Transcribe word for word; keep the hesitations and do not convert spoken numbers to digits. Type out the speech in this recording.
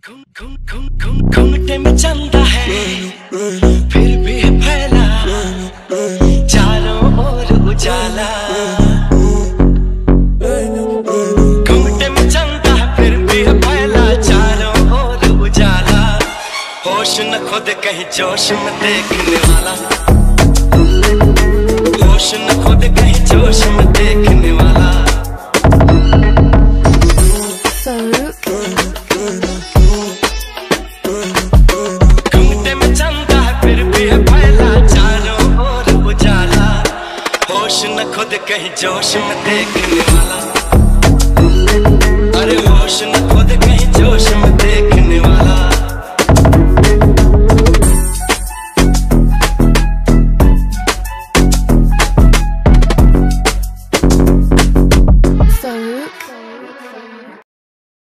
घूंघटे में चंदा है फिर भी है फैला चारों ओर उजाला। घूंघटे में चंदा है फिर भी है फैला चारों ओर उजाला। होश न खुद कहीं जोश में देखने वाला, होश न खुद कहीं जोश में देखने वाला।